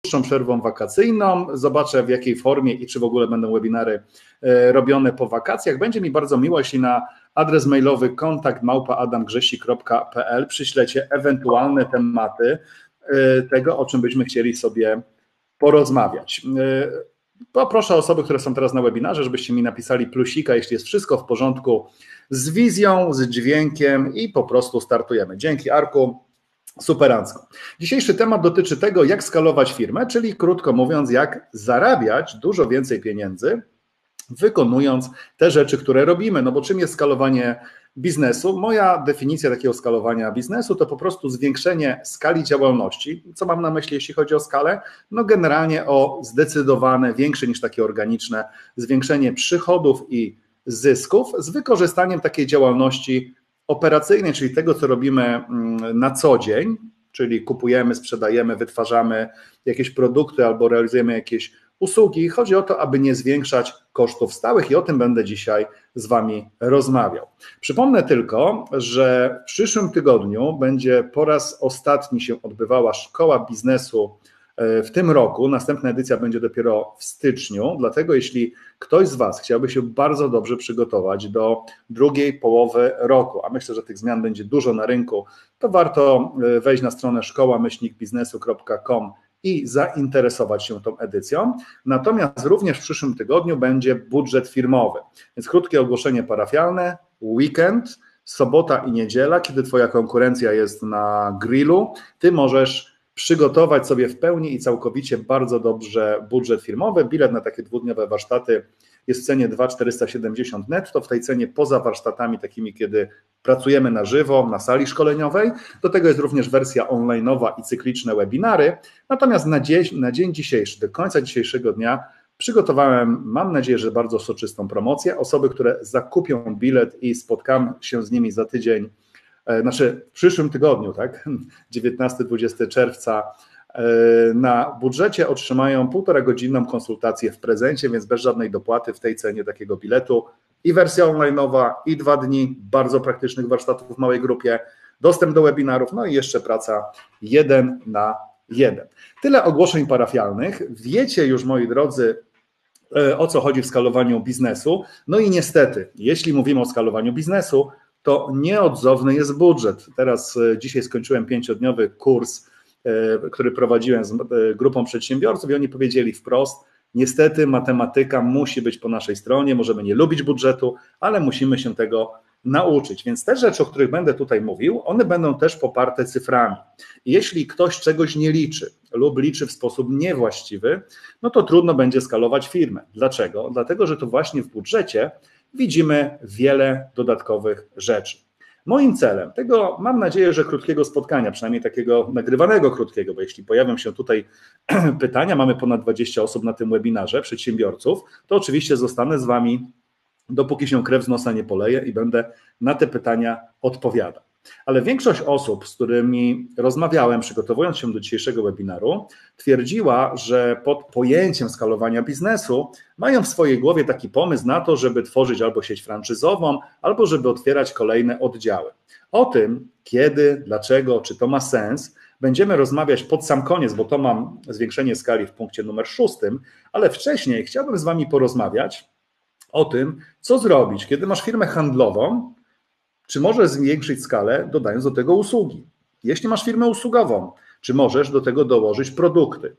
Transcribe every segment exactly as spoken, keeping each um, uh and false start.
dłuższą przerwą wakacyjną. Zobaczę, w jakiej formie i czy w ogóle będą webinary robione po wakacjach. Będzie mi bardzo miło, jeśli na adres mailowy kontakt małpa adam grzesik kropka p l przyślecie ewentualne tematy tego, o czym byśmy chcieli sobie porozmawiać. Poproszę osoby, które są teraz na webinarze, żebyście mi napisali plusika, jeśli jest wszystko w porządku z wizją, z dźwiękiem i po prostu startujemy. Dzięki, Arku. Superancko. Dzisiejszy temat dotyczy tego, jak skalować firmę, czyli krótko mówiąc, jak zarabiać dużo więcej pieniędzy, wykonując te rzeczy, które robimy. No bo czym jest skalowanie biznesu? Moja definicja takiego skalowania biznesu to po prostu zwiększenie skali działalności. Co mam na myśli, jeśli chodzi o skalę? No generalnie o zdecydowane, większe niż takie organiczne zwiększenie przychodów i zysków z wykorzystaniem takiej działalności operacyjnej, czyli tego, co robimy na co dzień, czyli kupujemy, sprzedajemy, wytwarzamy jakieś produkty albo realizujemy jakieś usługi. Chodzi o to, aby nie zwiększać kosztów stałych i o tym będę dzisiaj z Wami rozmawiał. Przypomnę tylko, że w przyszłym tygodniu będzie po raz ostatni się odbywała Szkoła Biznesu w tym roku. Następna edycja będzie dopiero w styczniu, dlatego jeśli ktoś z Was chciałby się bardzo dobrze przygotować do drugiej połowy roku, a myślę, że tych zmian będzie dużo na rynku, to warto wejść na stronę szkoła myślnik biznesu kropka com i zainteresować się tą edycją. Natomiast również w przyszłym tygodniu będzie budżet firmowy, więc krótkie ogłoszenie parafialne, weekend, sobota i niedziela, kiedy Twoja konkurencja jest na grillu, Ty możesz przygotować sobie w pełni i całkowicie bardzo dobrze budżet firmowy. Bilet na takie dwudniowe warsztaty jest w cenie dwa tysiące czterysta siedemdziesiąt netto, w tej cenie poza warsztatami takimi, kiedy pracujemy na żywo, na sali szkoleniowej. Do tego jest również wersja online'owa i cykliczne webinary. Natomiast na dzień, na dzień dzisiejszy, do końca dzisiejszego dnia przygotowałem, mam nadzieję, że bardzo soczystą promocję. Osoby, które zakupią bilet i spotkam się z nimi za tydzień, znaczy w przyszłym tygodniu, tak, dziewiętnastego dwudziestego czerwca, na budżecie otrzymają półtora godzinną konsultację w prezencie, więc bez żadnej dopłaty w tej cenie takiego biletu i wersja online'owa i dwa dni bardzo praktycznych warsztatów w małej grupie, dostęp do webinarów, no i jeszcze praca jeden na jeden. Tyle ogłoszeń parafialnych. Wiecie już, moi drodzy, o co chodzi w skalowaniu biznesu. No i niestety, jeśli mówimy o skalowaniu biznesu, to nieodzowny jest budżet. Teraz dzisiaj skończyłem pięciodniowy kurs, który prowadziłem z grupą przedsiębiorców i oni powiedzieli wprost, niestety matematyka musi być po naszej stronie, możemy nie lubić budżetu, ale musimy się tego nauczyć. Więc te rzeczy, o których będę tutaj mówił, one będą też poparte cyframi. I jeśli ktoś czegoś nie liczy lub liczy w sposób niewłaściwy, no to trudno będzie skalować firmę. Dlaczego? Dlatego, że to właśnie w budżecie widzimy wiele dodatkowych rzeczy. Moim celem tego, mam nadzieję, że krótkiego spotkania, przynajmniej takiego nagrywanego krótkiego, bo jeśli pojawią się tutaj pytania, mamy ponad dwadzieścia osób na tym webinarze, przedsiębiorców, to oczywiście zostanę z Wami, dopóki się krew z nosa nie poleje i będę na te pytania odpowiadał. Ale większość osób, z którymi rozmawiałem, przygotowując się do dzisiejszego webinaru, twierdziła, że pod pojęciem skalowania biznesu mają w swojej głowie taki pomysł na to, żeby tworzyć albo sieć franczyzową, albo żeby otwierać kolejne oddziały. O tym, kiedy, dlaczego, czy to ma sens, będziemy rozmawiać pod sam koniec, bo to mam zwiększenie skali w punkcie numer szóstym, ale wcześniej chciałbym z Wami porozmawiać o tym, co zrobić, kiedy masz firmę handlową, czy możesz zwiększyć skalę, dodając do tego usługi? Jeśli masz firmę usługową, czy możesz do tego dołożyć produkty?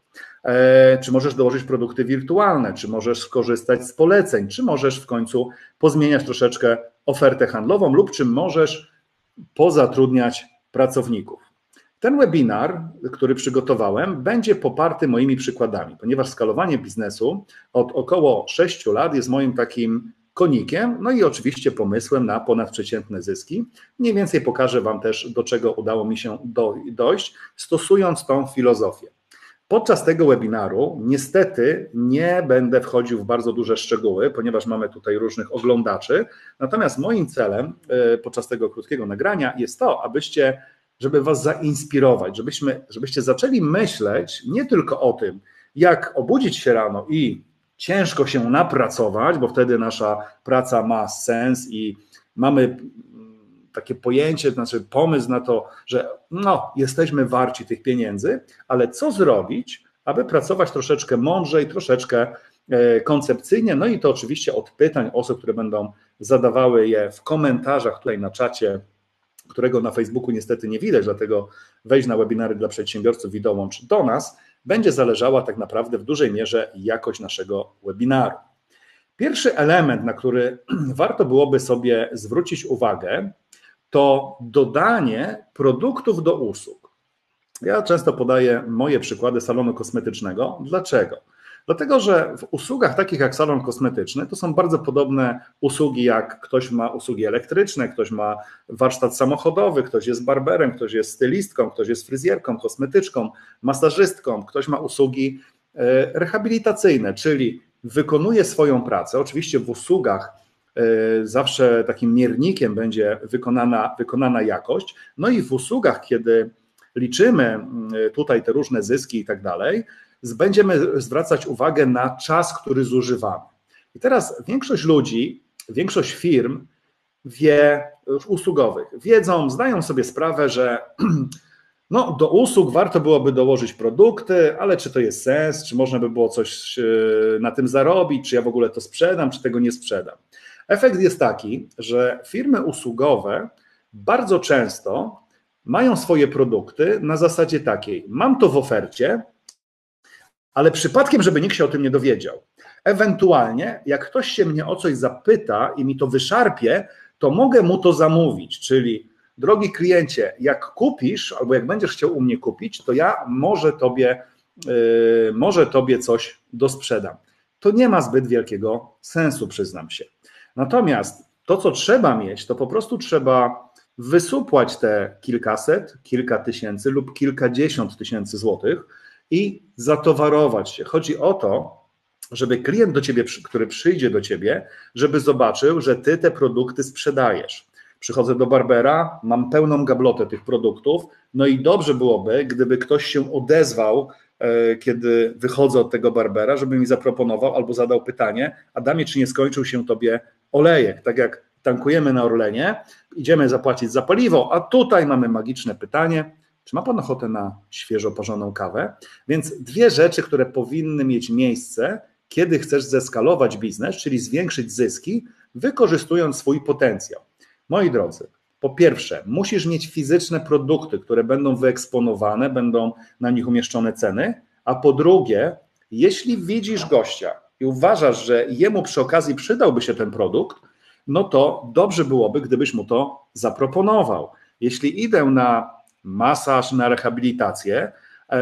E, czy możesz dołożyć produkty wirtualne? Czy możesz skorzystać z poleceń? Czy możesz w końcu pozmieniać troszeczkę ofertę handlową lub czy możesz pozatrudniać pracowników? Ten webinar, który przygotowałem, będzie poparty moimi przykładami, ponieważ skalowanie biznesu od około sześciu lat jest moim takim konikiem, no i oczywiście pomysłem na ponadprzeciętne zyski. Mniej więcej pokażę Wam też, do czego udało mi się dojść, stosując tą filozofię. Podczas tego webinaru niestety nie będę wchodził w bardzo duże szczegóły, ponieważ mamy tutaj różnych oglądaczy, natomiast moim celem podczas tego krótkiego nagrania jest to, abyście, żeby Was zainspirować, żebyśmy, żebyście zaczęli myśleć nie tylko o tym, jak obudzić się rano i ciężko się napracować, bo wtedy nasza praca ma sens i mamy takie pojęcie, znaczy pomysł na to, że no, jesteśmy warci tych pieniędzy, ale co zrobić, aby pracować troszeczkę mądrzej, troszeczkę koncepcyjnie, no i to oczywiście od pytań osób, które będą zadawały je w komentarzach tutaj na czacie, którego na Facebooku niestety nie widać, dlatego wejdź na webinary dla przedsiębiorców i dołącz do nas, będzie zależała tak naprawdę w dużej mierze jakość naszego webinaru. Pierwszy element, na który warto byłoby sobie zwrócić uwagę, to dodanie produktów do usług. Ja często podaję moje przykłady salonu kosmetycznego. Dlaczego? Dlatego, że w usługach takich jak salon kosmetyczny to są bardzo podobne usługi, jak ktoś ma usługi elektryczne, ktoś ma warsztat samochodowy, ktoś jest barberem, ktoś jest stylistką, ktoś jest fryzjerką, kosmetyczką, masażystką, ktoś ma usługi rehabilitacyjne, czyli wykonuje swoją pracę. Oczywiście w usługach zawsze takim miernikiem będzie wykonana, wykonana jakość, no i w usługach, kiedy liczymy tutaj te różne zyski i tak dalej, będziemy zwracać uwagę na czas, który zużywamy. I teraz większość ludzi, większość firm wie, usługowych, wiedzą, zdają sobie sprawę, że no, do usług warto byłoby dołożyć produkty, ale czy to jest sens, czy można by było coś na tym zarobić, czy ja w ogóle to sprzedam, czy tego nie sprzedam. Efekt jest taki, że firmy usługowe bardzo często mają swoje produkty na zasadzie takiej, mam to w ofercie, ale przypadkiem, żeby nikt się o tym nie dowiedział. Ewentualnie, jak ktoś się mnie o coś zapyta i mi to wyszarpie, to mogę mu to zamówić, czyli drogi kliencie, jak kupisz, albo jak będziesz chciał u mnie kupić, to ja może tobie, yy, może tobie coś dosprzedam. To nie ma zbyt wielkiego sensu, przyznam się. Natomiast to, co trzeba mieć, to po prostu trzeba wysupłać te kilkaset, kilka tysięcy lub kilkadziesiąt tysięcy złotych i zatowarować się. Chodzi o to, żeby klient do ciebie, który przyjdzie do ciebie, żeby zobaczył, że ty te produkty sprzedajesz. Przychodzę do barbera, mam pełną gablotę tych produktów, no i dobrze byłoby, gdyby ktoś się odezwał, kiedy wychodzę od tego barbera, żeby mi zaproponował albo zadał pytanie, Adamie, czy nie skończył się tobie olejek? Tak jak tankujemy na Orlenie, idziemy zapłacić za paliwo, a tutaj mamy magiczne pytanie, czy ma pan ochotę na świeżo parzoną kawę? Więc dwie rzeczy, które powinny mieć miejsce, kiedy chcesz zeskalować biznes, czyli zwiększyć zyski, wykorzystując swój potencjał. Moi drodzy, po pierwsze, musisz mieć fizyczne produkty, które będą wyeksponowane, będą na nich umieszczone ceny, a po drugie, jeśli widzisz gościa i uważasz, że jemu przy okazji przydałby się ten produkt, no to dobrze byłoby, gdybyś mu to zaproponował. Jeśli idę na masaż, na rehabilitację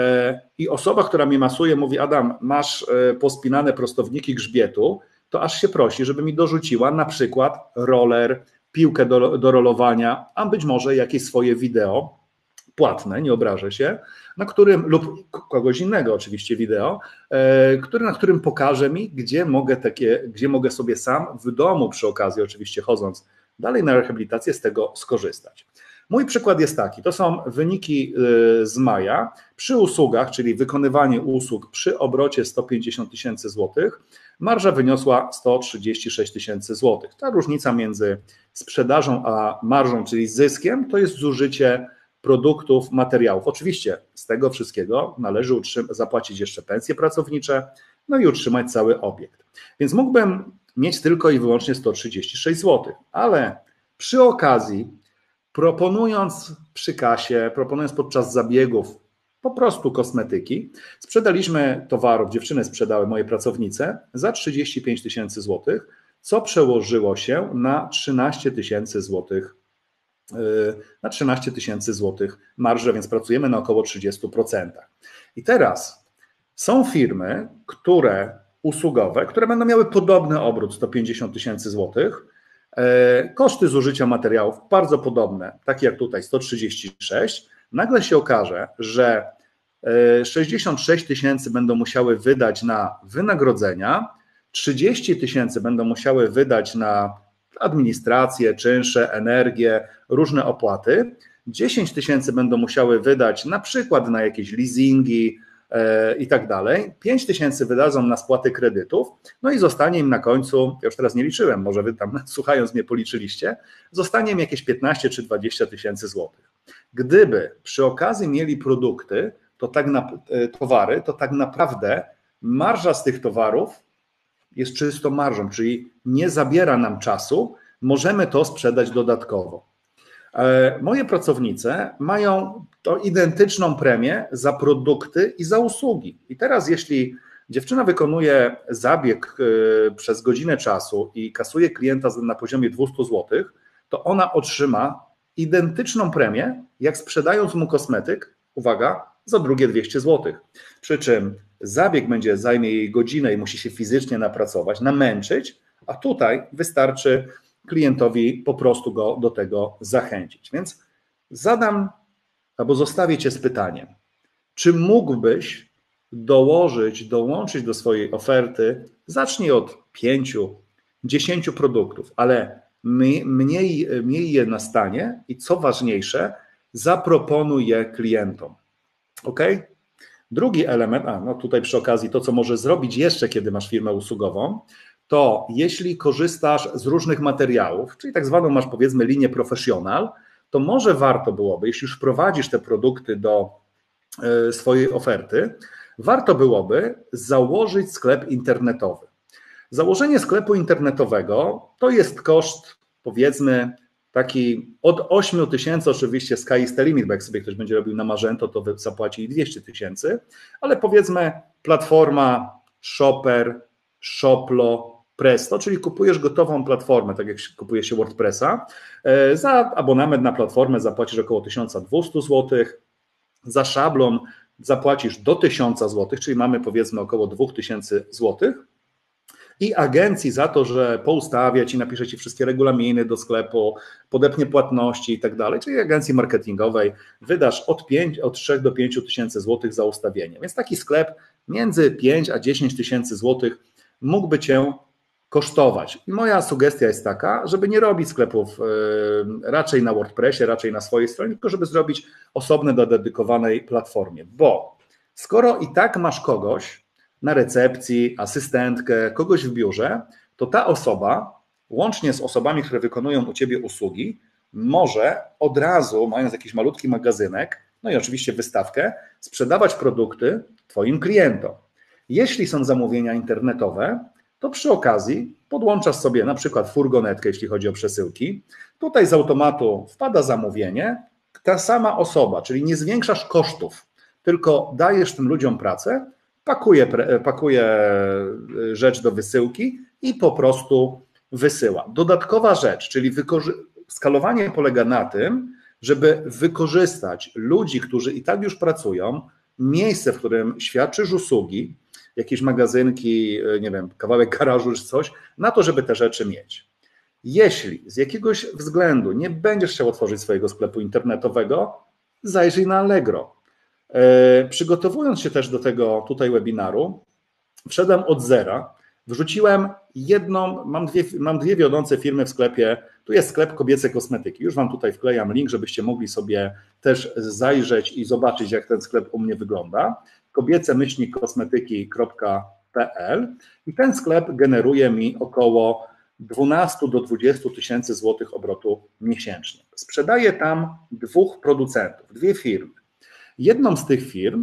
i osoba, która mnie masuje, mówi, Adam, masz pospinane prostowniki grzbietu, to aż się prosi, żeby mi dorzuciła na przykład roller, piłkę do, do rolowania, a być może jakieś swoje wideo płatne, nie obrażę się, na którym, lub kogoś innego oczywiście wideo, który, na którym pokaże mi, gdzie mogę, takie, gdzie mogę sobie sam w domu przy okazji, oczywiście chodząc dalej na rehabilitację, z tego skorzystać. Mój przykład jest taki, to są wyniki z maja przy usługach, czyli wykonywanie usług przy obrocie sto pięćdziesiąt tysięcy złotych, marża wyniosła sto trzydzieści sześć tysięcy złotych. Ta różnica między sprzedażą a marżą, czyli zyskiem, to jest zużycie produktów, materiałów. Oczywiście z tego wszystkiego należy zapłacić jeszcze pensje pracownicze, no i utrzymać cały obiekt. Więc mógłbym mieć tylko i wyłącznie sto trzydzieści sześć złotych, ale przy okazji proponując przy kasie, proponując podczas zabiegów po prostu kosmetyki, sprzedaliśmy towarów, dziewczyny sprzedały, moje pracownice, za trzydzieści pięć tysięcy złotych, co przełożyło się na trzynaście tysięcy złotych, na trzynaście tysięcy złotych marżę, więc pracujemy na około trzydzieści procent. I teraz są firmy, które usługowe, które będą miały podobny obrót sto pięćdziesiąt tysięcy złotych, koszty zużycia materiałów bardzo podobne, takie jak tutaj sto trzydzieści sześć, nagle się okaże, że sześćdziesiąt sześć tysięcy będą musiały wydać na wynagrodzenia, trzydzieści tysięcy będą musiały wydać na administrację, czynsze, energię, różne opłaty, dziesięć tysięcy będą musiały wydać na przykład na jakieś leasingi i tak dalej, pięć tysięcy wydadzą na spłaty kredytów, no i zostanie im na końcu, ja już teraz nie liczyłem, może wy tam słuchając mnie policzyliście, zostanie im jakieś piętnaście czy dwadzieścia tysięcy złotych. Gdyby przy okazji mieli produkty, to tak na, towary, to tak naprawdę marża z tych towarów jest czystą marżą, czyli nie zabiera nam czasu, możemy to sprzedać dodatkowo. Moje pracownice mają to identyczną premię za produkty i za usługi. I teraz jeśli dziewczyna wykonuje zabieg przez godzinę czasu i kasuje klienta na poziomie dwieście złotych, to ona otrzyma identyczną premię, jak sprzedając mu kosmetyk, uwaga, za drugie dwieście złotych. Przy czym zabieg będzie zajmie jej godzinę i musi się fizycznie napracować, namęczyć, a tutaj wystarczy klientowi po prostu go do tego zachęcić. Więc zadam albo zostawię Cię z pytaniem, czy mógłbyś dołożyć, dołączyć do swojej oferty, zacznij od pięciu, dziesięciu produktów, ale mniej, mniej je na stanie i co ważniejsze, zaproponuj je klientom. Ok? Drugi element, a no tutaj przy okazji to, co możesz zrobić jeszcze, kiedy masz firmę usługową, to jeśli korzystasz z różnych materiałów, czyli tak zwaną masz powiedzmy linię profesjonal, to może warto byłoby, jeśli już wprowadzisz te produkty do swojej oferty, warto byłoby założyć sklep internetowy. Założenie sklepu internetowego to jest koszt powiedzmy taki od ośmiu tysięcy, oczywiście sky is the limit, bo jak sobie ktoś będzie robił na Magento, to zapłaci dwieście tysięcy, ale powiedzmy platforma Shopper, Shoplo, Presto, czyli kupujesz gotową platformę, tak jak kupuje się WordPressa, za abonament na platformę zapłacisz około tysiąc dwieście złotych, za szablon zapłacisz do tysiąc złotych, czyli mamy powiedzmy około dwa tysiące złotych i agencji za to, że poustawia Ci, napisze Ci wszystkie regulaminy do sklepu, podepnie płatności i tak dalej, czyli agencji marketingowej wydasz od, pięć, od trzech do pięciu tysięcy złotych za ustawienie. Więc taki sklep między pięć a dziesięć tysięcy złotych mógłby Cię kosztować. I moja sugestia jest taka, żeby nie robić sklepów raczej na WordPressie, raczej na swojej stronie, tylko żeby zrobić osobne do dedykowanej platformie, bo skoro i tak masz kogoś na recepcji, asystentkę, kogoś w biurze, to ta osoba, łącznie z osobami, które wykonują u Ciebie usługi, może od razu, mając jakiś malutki magazynek, no i oczywiście wystawkę, sprzedawać produkty Twoim klientom. Jeśli są zamówienia internetowe, to przy okazji podłączasz sobie na przykład furgonetkę, jeśli chodzi o przesyłki. Tutaj z automatu wpada zamówienie, ta sama osoba, czyli nie zwiększasz kosztów, tylko dajesz tym ludziom pracę, pakuje, pakuje rzecz do wysyłki i po prostu wysyła. Dodatkowa rzecz, czyli skalowanie polega na tym, żeby wykorzystać ludzi, którzy i tak już pracują, miejsce, w którym świadczysz usługi, jakieś magazynki, nie wiem, kawałek garażu czy coś, na to, żeby te rzeczy mieć. Jeśli z jakiegoś względu nie będziesz chciał otworzyć swojego sklepu internetowego, zajrzyj na Allegro. Przygotowując się też do tego tutaj webinaru, wszedłem od zera, wrzuciłem jedną, mam dwie, mam dwie wiodące firmy w sklepie, tu jest sklep kobiece kosmetyki, już Wam tutaj wklejam link, żebyście mogli sobie też zajrzeć i zobaczyć, jak ten sklep u mnie wygląda, kobiece myślnik kosmetyki kropka p l i ten sklep generuje mi około dwanaście do dwudziestu tysięcy złotych obrotu miesięcznie. Sprzedaję tam dwóch producentów, dwie firmy. Jedną z tych firm,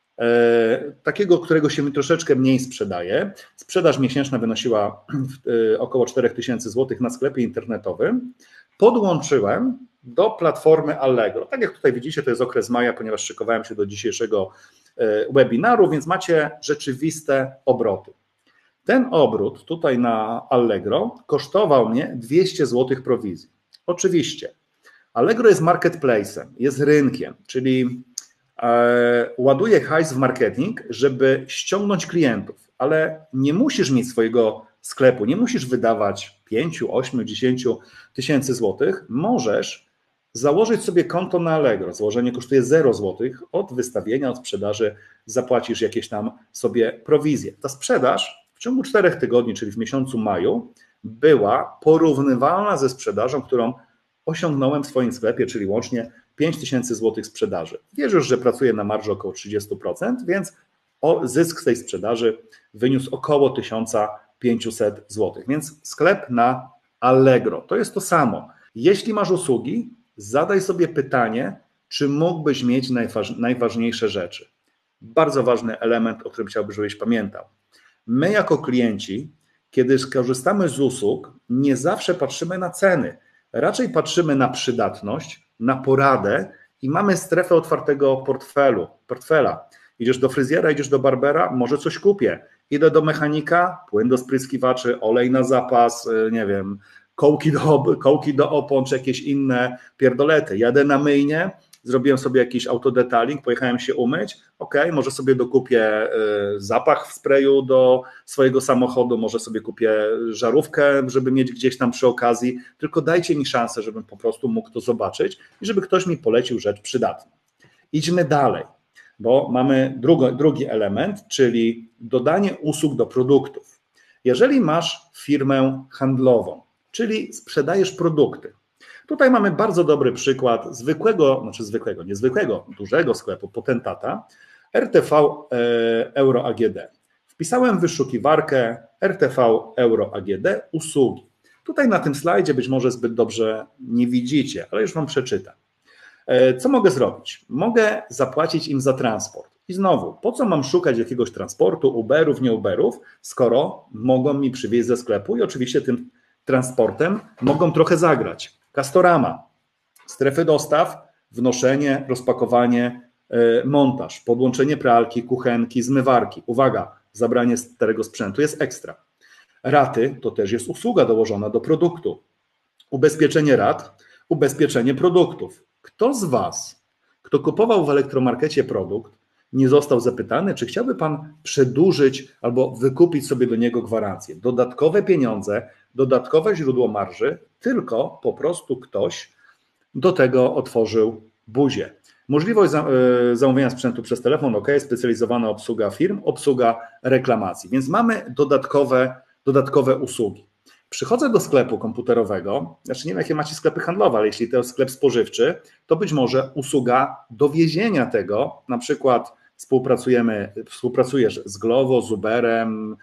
e, takiego, którego się mi troszeczkę mniej sprzedaje, sprzedaż miesięczna wynosiła e, około czterech tysięcy złotych na sklepie internetowym, podłączyłem do platformy Allegro. Tak jak tutaj widzicie, to jest okres maja, ponieważ szykowałem się do dzisiejszego e, webinaru, więc macie rzeczywiste obroty. Ten obrót tutaj na Allegro kosztował mnie dwieście złotych prowizji. Oczywiście, Allegro jest marketplace'em, jest rynkiem, czyli ładuje hajs w marketing, żeby ściągnąć klientów, ale nie musisz mieć swojego sklepu, nie musisz wydawać pięć, osiem, dziesięć tysięcy złotych, możesz założyć sobie konto na Allegro. Założenie kosztuje zero złotych, od wystawienia, od sprzedaży zapłacisz jakieś tam sobie prowizje. Ta sprzedaż w ciągu czterech tygodni, czyli w miesiącu maju, była porównywalna ze sprzedażą, którą osiągnąłem w swoim sklepie, czyli łącznie pięć tysięcy złotych sprzedaży. Wiesz już, że pracuję na marży około trzydzieści procent, więc zysk z tej sprzedaży wyniósł około tysiąc pięćset złotych. Więc sklep na Allegro to jest to samo. Jeśli masz usługi, zadaj sobie pytanie, czy mógłbyś mieć najważ, najważniejsze rzeczy. Bardzo ważny element, o którym chciałbym, żebyś pamiętał. My jako klienci, kiedy skorzystamy z usług, nie zawsze patrzymy na ceny. Raczej patrzymy na przydatność, na poradę i mamy strefę otwartego portfelu, portfela. Idziesz do fryzjera, idziesz do barbera, może coś kupię. Idę do mechanika, płyn do spryskiwaczy, olej na zapas, nie wiem, kołki do, kołki do opon, czy jakieś inne pierdolety. Jadę na myjnię, zrobiłem sobie jakiś autodetaling, pojechałem się umyć, ok, może sobie dokupię zapach w sprayu do swojego samochodu, może sobie kupię żarówkę, żeby mieć gdzieś tam przy okazji, tylko dajcie mi szansę, żebym po prostu mógł to zobaczyć i żeby ktoś mi polecił rzecz przydatną. Idźmy dalej, bo mamy drugo, drugi element, czyli dodanie usług do produktów. Jeżeli masz firmę handlową, czyli sprzedajesz produkty, tutaj mamy bardzo dobry przykład zwykłego, znaczy zwykłego, niezwykłego, dużego sklepu Potentata, R T V Euro A G D. Wpisałem w wyszukiwarkę R T V Euro A G D usługi. Tutaj na tym slajdzie być może zbyt dobrze nie widzicie, ale już wam przeczytam. Co mogę zrobić? Mogę zapłacić im za transport. I znowu, po co mam szukać jakiegoś transportu, Uberów, nie Uberów, skoro mogą mi przywieźć ze sklepu i oczywiście tym transportem mogą trochę zagrać. Castorama, strefy dostaw, wnoszenie, rozpakowanie, montaż, podłączenie pralki, kuchenki, zmywarki. Uwaga, zabranie starego sprzętu jest ekstra. Raty to też jest usługa dołożona do produktu. Ubezpieczenie rat, ubezpieczenie produktów. Kto z Was, kto kupował w elektromarkecie produkt, nie został zapytany, czy chciałby Pan przedłużyć albo wykupić sobie do niego gwarancję? Dodatkowe pieniądze, dodatkowe źródło marży, tylko po prostu ktoś do tego otworzył buzię. Możliwość zamówienia sprzętu przez telefon, ok, specjalizowana obsługa firm, obsługa reklamacji, więc mamy dodatkowe, dodatkowe usługi. Przychodzę do sklepu komputerowego, znaczy nie wiem jakie macie sklepy handlowe, ale jeśli to jest sklep spożywczy, to być może usługa dowiezienia tego, na przykład współpracujemy, współpracujesz z Glovo, z Uberem,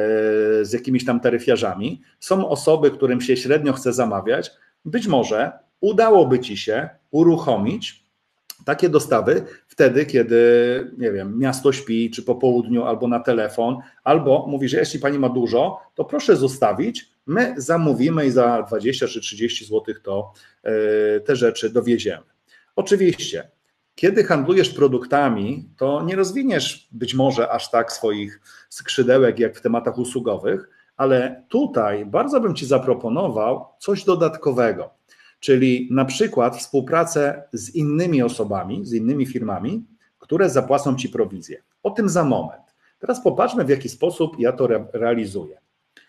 z jakimiś tam taryfiarzami, są osoby, którym się średnio chce zamawiać, być może udałoby Ci się uruchomić takie dostawy wtedy, kiedy, nie wiem, miasto śpi, czy po południu, albo na telefon, albo mówi, że jeśli Pani ma dużo, to proszę zostawić, my zamówimy i za dwadzieścia czy trzydzieści złotych to te rzeczy dowieziemy. Oczywiście, kiedy handlujesz produktami, to nie rozwiniesz być może aż tak swoich skrzydełek jak w tematach usługowych, ale tutaj bardzo bym Ci zaproponował coś dodatkowego, czyli na przykład współpracę z innymi osobami, z innymi firmami, które zapłacą Ci prowizję. O tym za moment. Teraz popatrzmy, w jaki sposób ja to re- realizuję.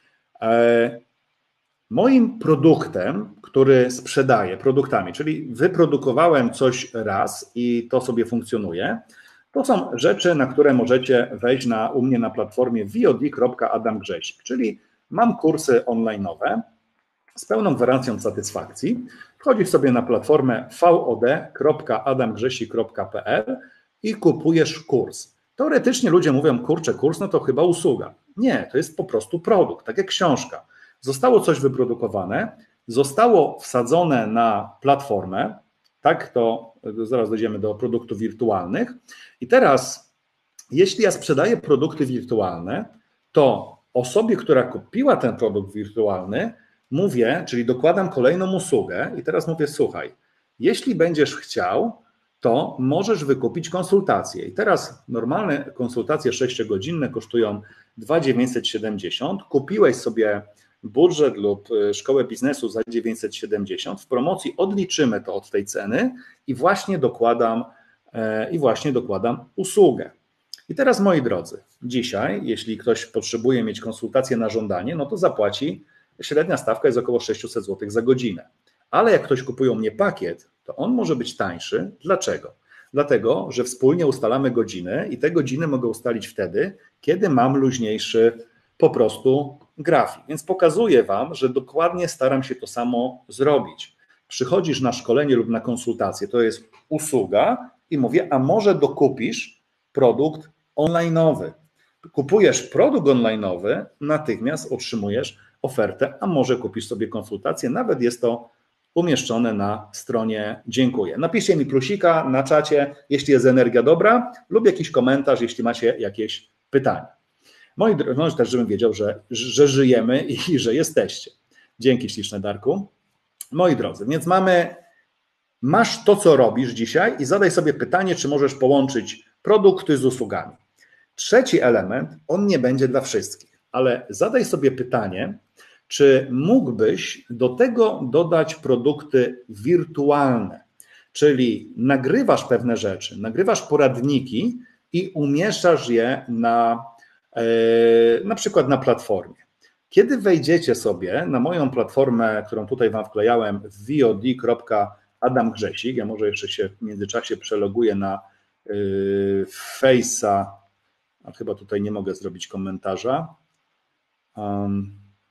E, moim produktem, który sprzedaję, produktami, czyli wyprodukowałem coś raz i to sobie funkcjonuje, to są rzeczy, na które możecie wejść na, u mnie na platformie v o d kropka adam grzesik, czyli mam kursy online'owe z pełną gwarancją satysfakcji. Wchodzisz sobie na platformę v o d kropka adam grzesik kropka p l i kupujesz kurs. Teoretycznie ludzie mówią, kurczę, kurs, no to chyba usługa. Nie, to jest po prostu produkt, tak jak książka. Zostało coś wyprodukowane, zostało wsadzone na platformę, tak, to zaraz dojdziemy do produktów wirtualnych. I teraz, jeśli ja sprzedaję produkty wirtualne, to osobie, która kupiła ten produkt wirtualny, mówię, czyli dokładam kolejną usługę i teraz mówię, słuchaj, jeśli będziesz chciał, to możesz wykupić konsultację. I teraz normalne konsultacje sześciogodzinne kosztują dwa tysiące dziewięćset siedemdziesiąt. Kupiłeś sobie budżet lub szkołę biznesu za dziewięćset siedemdziesiąt. W promocji odliczymy to od tej ceny i właśnie dokładam, i właśnie dokładam usługę. I teraz, moi drodzy, dzisiaj, jeśli ktoś potrzebuje mieć konsultację na żądanie, no to zapłaci, średnia stawka jest około sześćset złotych za godzinę. Ale jak ktoś kupuje u mnie pakiet, to on może być tańszy. Dlaczego? Dlatego, że wspólnie ustalamy godziny i te godziny mogę ustalić wtedy, kiedy mam luźniejszy po prostu grafik. Więc pokazuję Wam, że dokładnie staram się to samo zrobić. Przychodzisz na szkolenie lub na konsultację, to jest usługa i mówię, a może dokupisz produkt online'owy. Kupujesz produkt online'owy, natychmiast otrzymujesz ofertę, a może kupisz sobie konsultację, nawet jest to umieszczone na stronie dziękuję. Napiszcie mi plusika na czacie, jeśli jest energia dobra, lub jakiś komentarz, jeśli macie jakieś pytania. Moi drodzy, no też żebym wiedział, że, że żyjemy i że jesteście. Dzięki śliczne, Darku. Moi drodzy, więc mamy, masz to, co robisz dzisiaj i zadaj sobie pytanie, czy możesz połączyć produkty z usługami. Trzeci element, on nie będzie dla wszystkich, ale zadaj sobie pytanie, czy mógłbyś do tego dodać produkty wirtualne, czyli nagrywasz pewne rzeczy, nagrywasz poradniki i umieszczasz je na, na przykład na platformie. Kiedy wejdziecie sobie na moją platformę, którą tutaj wam wklejałem, v o d kropka adam grzesik, ja może jeszcze się w międzyczasie przeloguję na yy, Face'a, a chyba tutaj nie mogę zrobić komentarza. Um,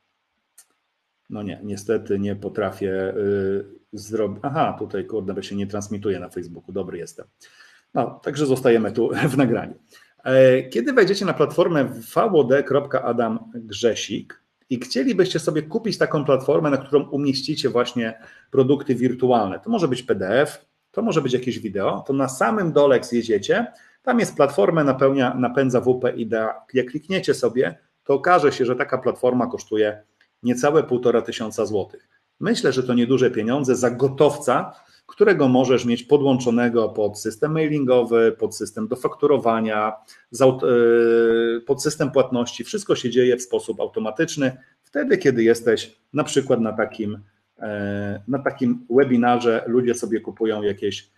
no nie, niestety nie potrafię yy, zrobić. Aha, tutaj kurde, bo się nie transmituje na Facebooku, dobry jestem. No, także zostajemy tu w nagraniu. Kiedy wejdziecie na platformę v o d kropka adam grzesik i chcielibyście sobie kupić taką platformę, na którą umieścicie właśnie produkty wirtualne, to może być P D F, to może być jakieś wideo, to na samym dole jak zjedziecie, tam jest platforma napełnia, napędza W P I D A. Jak klikniecie sobie, to okaże się, że taka platforma kosztuje niecałe półtora tysiąca złotych. Myślę, że to nieduże pieniądze za gotowca, którego możesz mieć podłączonego pod system mailingowy, pod system do fakturowania, pod system płatności. Wszystko się dzieje w sposób automatyczny, wtedy kiedy jesteś na przykład na takim, na takim webinarze, ludzie sobie kupują jakieś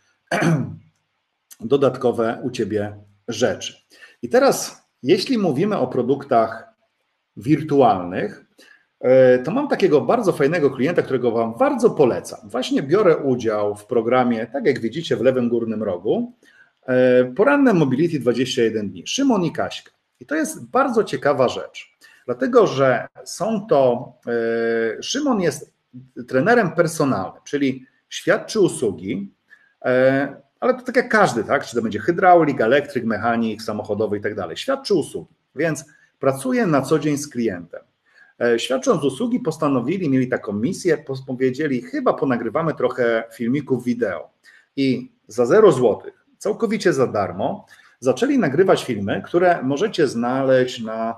dodatkowe u Ciebie rzeczy. I teraz, jeśli mówimy o produktach wirtualnych, to mam takiego bardzo fajnego klienta, którego Wam bardzo polecam. Właśnie biorę udział w programie, tak jak widzicie w lewym górnym rogu, Poranne Mobility dwadzieścia jeden dni, Szymon i Kaśka. I to jest bardzo ciekawa rzecz, dlatego że są to, Szymon jest trenerem personalnym, czyli świadczy usługi, ale to tak jak każdy, tak? Czy to będzie hydraulik, elektryk, mechanik, samochodowy i tak dalej. Świadczy usługi, więc pracuje na co dzień z klientem. Świadcząc usługi postanowili, mieli taką misję, powiedzieli, chyba ponagrywamy trochę filmików wideo i za zero złotych, całkowicie za darmo, zaczęli nagrywać filmy, które możecie znaleźć na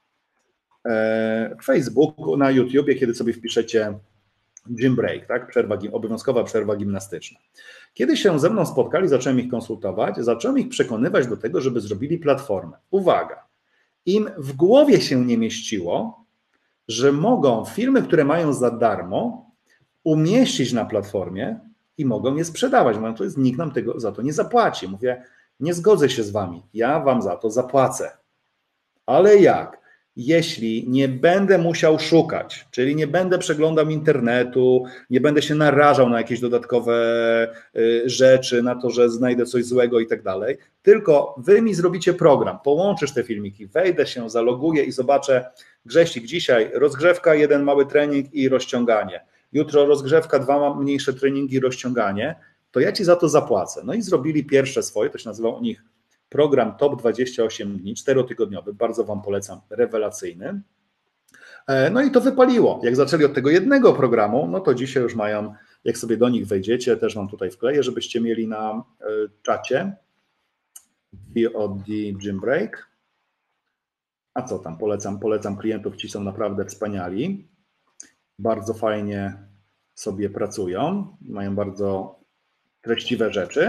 Facebooku, na YouTubie, kiedy sobie wpiszecie gym break, tak? Przerwa, obowiązkowa przerwa gimnastyczna. Kiedy się ze mną spotkali, zacząłem ich konsultować, zacząłem ich przekonywać do tego, żeby zrobili platformę. Uwaga, im w głowie się nie mieściło, że mogą filmy, które mają za darmo, umieścić na platformie i mogą je sprzedawać. Mówią, to jest, nikt nam tego za to nie zapłaci. Mówię, nie zgodzę się z wami, ja wam za to zapłacę. Ale jak? Jeśli nie będę musiał szukać, czyli nie będę przeglądał internetu, nie będę się narażał na jakieś dodatkowe rzeczy, na to, że znajdę coś złego i tak dalej, tylko wy mi zrobicie program, połączysz te filmiki, wejdę się, zaloguję i zobaczę, Grzesik, dzisiaj rozgrzewka, jeden mały trening i rozciąganie, jutro rozgrzewka, dwa mniejsze treningi i rozciąganie, to ja ci za to zapłacę. No i zrobili pierwsze swoje, to się nazywa u nich program Top dwadzieścia osiem dni, czterotygodniowy, bardzo wam polecam, rewelacyjny. No i to wypaliło. Jak zaczęli od tego jednego programu, no to dzisiaj już mają, jak sobie do nich wejdziecie, też wam tutaj wkleję, żebyście mieli na czacie V O D Gym Break. A co tam, polecam, polecam klientów, ci są naprawdę wspaniali. Bardzo fajnie sobie pracują, mają bardzo treściwe rzeczy.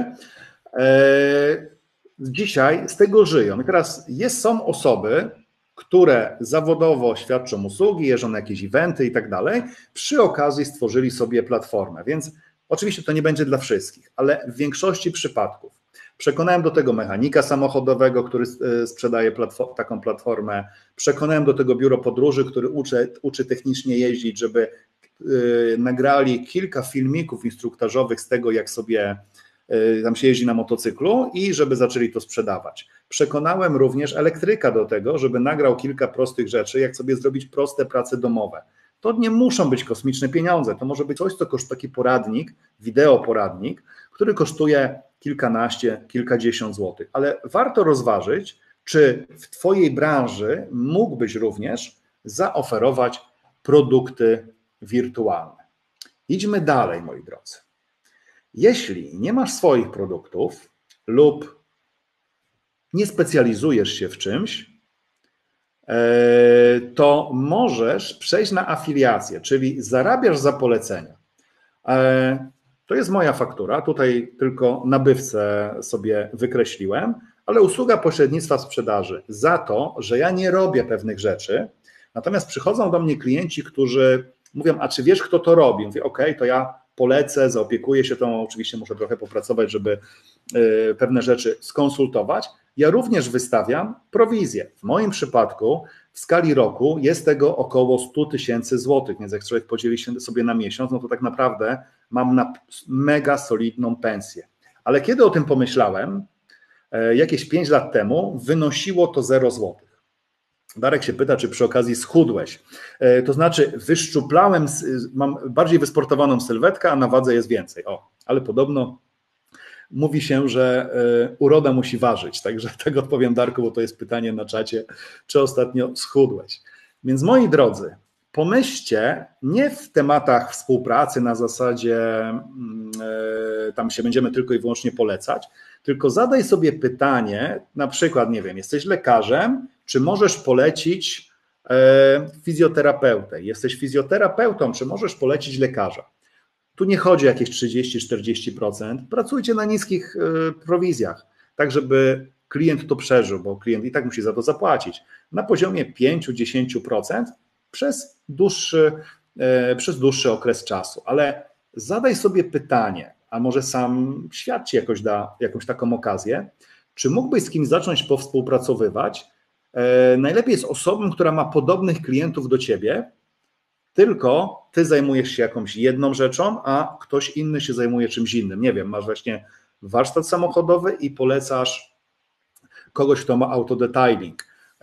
Dzisiaj z tego żyją. I teraz jest, są osoby, które zawodowo świadczą usługi, jeżdżą na jakieś eventy i tak dalej, przy okazji stworzyli sobie platformę, więc oczywiście to nie będzie dla wszystkich, ale w większości przypadków przekonałem do tego mechanika samochodowego, który sprzedaje platform, taką platformę, przekonałem do tego biuro podróży, który uczy, uczy technicznie jeździć, żeby yy, nagrali kilka filmików instruktażowych z tego, jak sobie tam się jeździ na motocyklu i żeby zaczęli to sprzedawać. Przekonałem również elektryka do tego, żeby nagrał kilka prostych rzeczy, jak sobie zrobić proste prace domowe. To nie muszą być kosmiczne pieniądze, to może być coś, co kosztuje taki poradnik, wideo poradnik, który kosztuje kilkanaście, kilkadziesiąt złotych, ale warto rozważyć, czy w twojej branży mógłbyś również zaoferować produkty wirtualne. Idźmy dalej, moi drodzy. Jeśli nie masz swoich produktów lub nie specjalizujesz się w czymś, to możesz przejść na afiliację, czyli zarabiasz za polecenia. To jest moja faktura, tutaj tylko nabywcę sobie wykreśliłem, ale usługa pośrednictwa sprzedaży za to, że ja nie robię pewnych rzeczy, natomiast przychodzą do mnie klienci, którzy mówią, a czy wiesz, kto to robi? Mówię, ok, to ja polecę, zaopiekuję się tą, oczywiście muszę trochę popracować, żeby pewne rzeczy skonsultować. Ja również wystawiam prowizję. W moim przypadku w skali roku jest tego około sto tysięcy złotych, więc jak człowiek podzieli się sobie na miesiąc, no to tak naprawdę mam na mega solidną pensję. Ale kiedy o tym pomyślałem, jakieś pięć lat temu wynosiło to zero złotych. Darek się pyta, czy przy okazji schudłeś. To znaczy wyszczuplałem, mam bardziej wysportowaną sylwetkę, a na wadze jest więcej. O, ale podobno mówi się, że uroda musi ważyć, także tak odpowiem, Darku, bo to jest pytanie na czacie, czy ostatnio schudłeś. Więc moi drodzy, pomyślcie nie w tematach współpracy na zasadzie tam się będziemy tylko i wyłącznie polecać, tylko zadaj sobie pytanie, na przykład, nie wiem, jesteś lekarzem, czy możesz polecić fizjoterapeutę? Jesteś fizjoterapeutą, czy możesz polecić lekarza? Tu nie chodzi o jakieś trzydzieści do czterdziestu procent. Pracujcie na niskich prowizjach, tak żeby klient to przeżył, bo klient i tak musi za to zapłacić. Na poziomie pięć do dziesięciu procent przez dłuższy, przez dłuższy okres czasu. Ale zadaj sobie pytanie, a może sam świat ci jakoś da jakąś taką okazję, czy mógłbyś z kimś zacząć powspółpracowywać? Najlepiej jest osobą, która ma podobnych klientów do ciebie, tylko ty zajmujesz się jakąś jedną rzeczą, a ktoś inny się zajmuje czymś innym. Nie wiem, masz właśnie warsztat samochodowy i polecasz kogoś, kto ma autodetailing.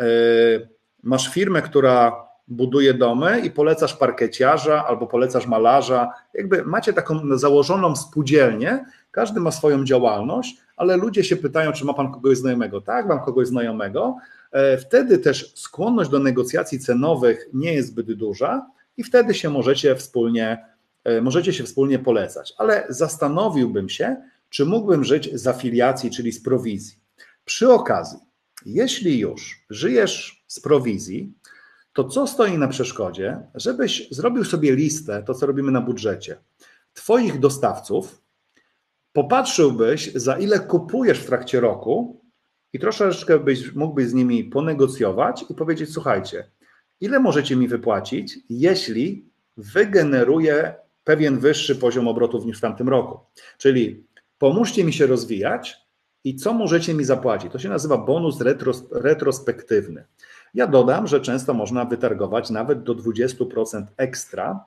Masz firmę, która buduje domy i polecasz parkeciarza albo polecasz malarza. Jakby macie taką założoną spółdzielnię, każdy ma swoją działalność, ale ludzie się pytają, czy ma pan kogoś znajomego. Tak, mam kogoś znajomego. Wtedy też skłonność do negocjacji cenowych nie jest zbyt duża, i wtedy się możecie wspólnie, możecie się wspólnie polecać. Ale zastanowiłbym się, czy mógłbym żyć z afiliacji, czyli z prowizji. Przy okazji, jeśli już żyjesz z prowizji, to co stoi na przeszkodzie, żebyś zrobił sobie listę, to co robimy na budżecie, twoich dostawców, popatrzyłbyś, za ile kupujesz w trakcie roku i troszeczkę byś, mógłbyś z nimi ponegocjować i powiedzieć, słuchajcie, ile możecie mi wypłacić, jeśli wygeneruję pewien wyższy poziom obrotów niż w tamtym roku. Czyli pomóżcie mi się rozwijać i co możecie mi zapłacić. To się nazywa bonus retros, retrospektywny. Ja dodam, że często można wytargować nawet do dwudziestu procent ekstra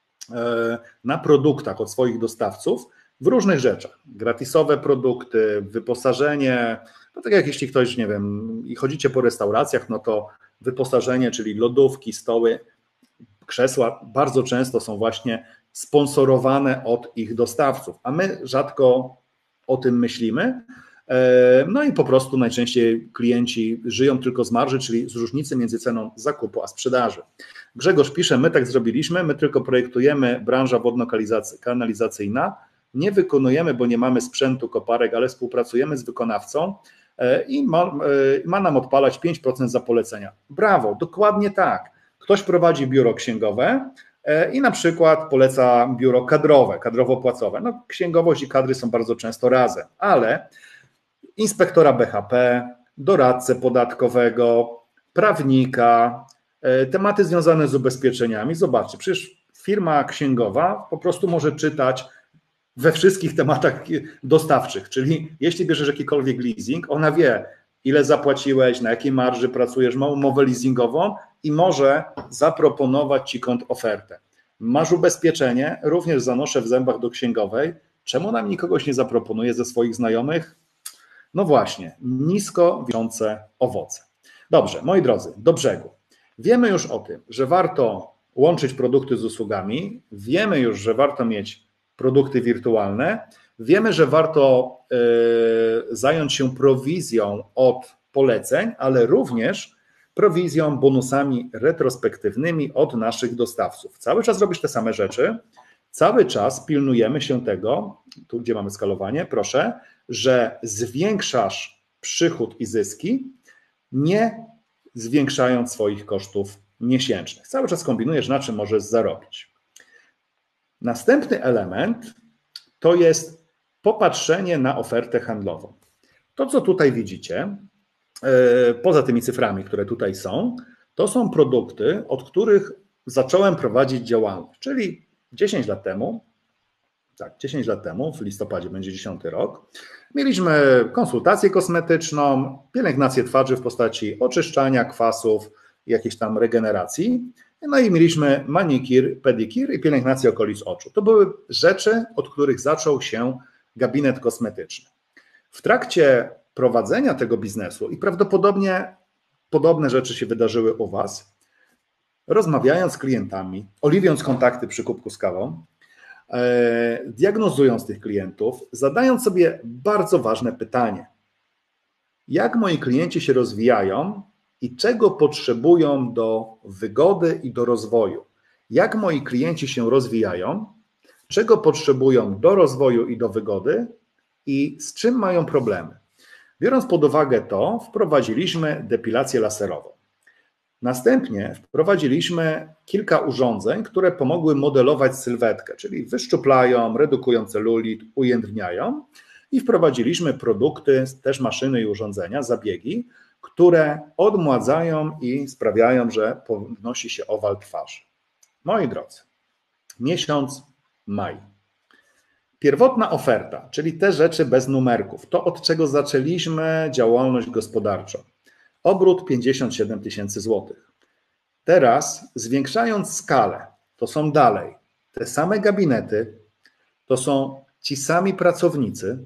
na produktach od swoich dostawców w różnych rzeczach. Gratisowe produkty, wyposażenie, no tak jak jeśli ktoś, nie wiem, i chodzicie po restauracjach, no to wyposażenie, czyli lodówki, stoły, krzesła bardzo często są właśnie sponsorowane od ich dostawców, a my rzadko o tym myślimy. No i po prostu najczęściej klienci żyją tylko z marży, czyli z różnicy między ceną zakupu a sprzedaży. Grzegorz pisze, my tak zrobiliśmy, my tylko projektujemy, branża wodno-kanalizacyjna, nie wykonujemy, bo nie mamy sprzętu, koparek, ale współpracujemy z wykonawcą i ma, ma nam odpalać pięć procent za polecenia. Brawo, dokładnie tak. Ktoś prowadzi biuro księgowe i na przykład poleca biuro kadrowe, kadrowo-płacowe. No, księgowość i kadry są bardzo często razem, ale inspektora B H P, doradcę podatkowego, prawnika, tematy związane z ubezpieczeniami. Zobaczcie, przecież firma księgowa po prostu może czytać we wszystkich tematach dostawczych, czyli jeśli bierzesz jakikolwiek leasing, ona wie, ile zapłaciłeś, na jakiej marży pracujesz, ma umowę leasingową i może zaproponować ci kontofertę. Masz ubezpieczenie, również zanoszę w zębach do księgowej, czemu nam nikogoś nie zaproponuje ze swoich znajomych? No właśnie, nisko wiszące owoce. Dobrze, moi drodzy, do brzegu. Wiemy już o tym, że warto łączyć produkty z usługami, wiemy już, że warto mieć produkty wirtualne, wiemy, że warto y, zająć się prowizją od poleceń, ale również prowizją, bonusami retrospektywnymi od naszych dostawców. Cały czas robisz te same rzeczy, Cały czas pilnujemy się tego, tu gdzie mamy skalowanie, proszę, że zwiększasz przychód i zyski, nie zwiększając swoich kosztów miesięcznych. Cały czas kombinujesz, na czym możesz zarobić. Następny element to jest popatrzenie na ofertę handlową. To, co tutaj widzicie, poza tymi cyframi, które tutaj są, to są produkty, od których zacząłem prowadzić działalność, czyli dziesięć lat temu, tak, dziesięć lat temu, w listopadzie będzie dziesiąty rok, mieliśmy konsultację kosmetyczną, pielęgnację twarzy w postaci oczyszczania, kwasów, jakiejś tam regeneracji, no i mieliśmy manikir, pedikir i pielęgnację okolic oczu. To były rzeczy, od których zaczął się gabinet kosmetyczny. W trakcie prowadzenia tego biznesu i prawdopodobnie podobne rzeczy się wydarzyły u Was, rozmawiając z klientami, oliwiąc kontakty przy kubku z kawą, e, diagnozując tych klientów, zadając sobie bardzo ważne pytanie. Jak moi klienci się rozwijają i czego potrzebują do wygody i do rozwoju? Jak moi klienci się rozwijają, czego potrzebują do rozwoju i do wygody i z czym mają problemy? Biorąc pod uwagę to, wprowadziliśmy depilację laserową. Następnie wprowadziliśmy kilka urządzeń, które pomogły modelować sylwetkę, czyli wyszczuplają, redukują celulit, ujędrniają i wprowadziliśmy produkty, też maszyny i urządzenia, zabiegi, które odmładzają i sprawiają, że podnosi się owal twarzy. Moi drodzy, miesiąc maj. Pierwotna oferta, czyli te rzeczy bez numerków, to od czego zaczęliśmy działalność gospodarczą. Obrót pięćdziesiąt siedem tysięcy złotych. Teraz zwiększając skalę, to są dalej te same gabinety, to są ci sami pracownicy,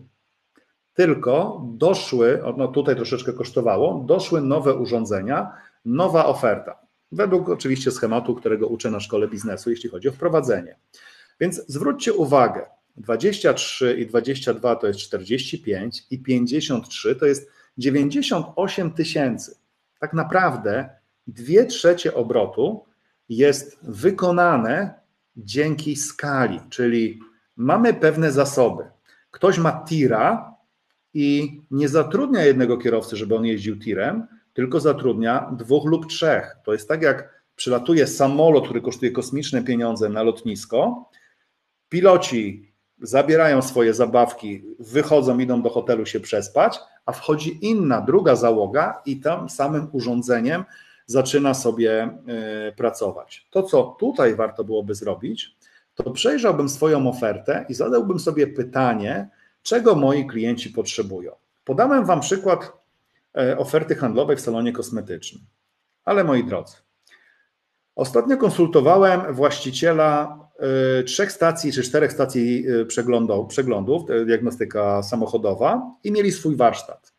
tylko doszły, no tutaj troszeczkę kosztowało, doszły nowe urządzenia, nowa oferta. Według oczywiście schematu, którego uczę na szkole biznesu, jeśli chodzi o wprowadzenie. Więc zwróćcie uwagę, dwadzieścia trzy i dwadzieścia dwa to jest czterdzieści pięć i pięćdziesiąt trzy to jest dziewięćdziesiąt osiem tysięcy. Tak naprawdę dwie trzecie obrotu jest wykonane dzięki skali, czyli mamy pewne zasoby. Ktoś ma tira i nie zatrudnia jednego kierowcy, żeby on jeździł tirem, tylko zatrudnia dwóch lub trzech. To jest tak, jak przylatuje samolot, który kosztuje kosmiczne pieniądze na lotnisko, piloci zabierają swoje zabawki, wychodzą, idą do hotelu się przespać, a wchodzi inna, druga załoga i tam samym urządzeniem zaczyna sobie pracować. To, co tutaj warto byłoby zrobić, to przejrzałbym swoją ofertę i zadałbym sobie pytanie, czego moi klienci potrzebują. Podałem Wam przykład oferty handlowej w salonie kosmetycznym. Ale moi drodzy, ostatnio konsultowałem właściciela trzech stacji czy czterech stacji przeglądów, przeglądów, diagnostyka samochodowa i mieli swój warsztat.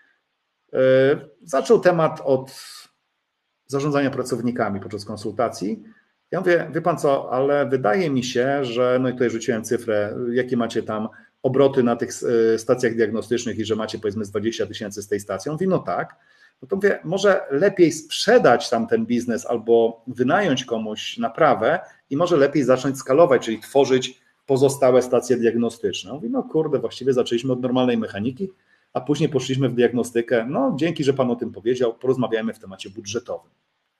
Zaczął temat od zarządzania pracownikami podczas konsultacji. Ja mówię, wie Pan co, ale wydaje mi się, że, no i tutaj rzuciłem cyfrę, jakie macie tam obroty na tych stacjach diagnostycznych i że macie powiedzmy z dwadzieścia tysięcy z tej stacji. On mówi, no tak. No to mówię, może lepiej sprzedać tam ten biznes albo wynająć komuś naprawę i może lepiej zacząć skalować, czyli tworzyć pozostałe stacje diagnostyczne. Mówi, no kurde, właściwie zaczęliśmy od normalnej mechaniki, a później poszliśmy w diagnostykę. No dzięki, że Pan o tym powiedział, porozmawiajmy w temacie budżetowym.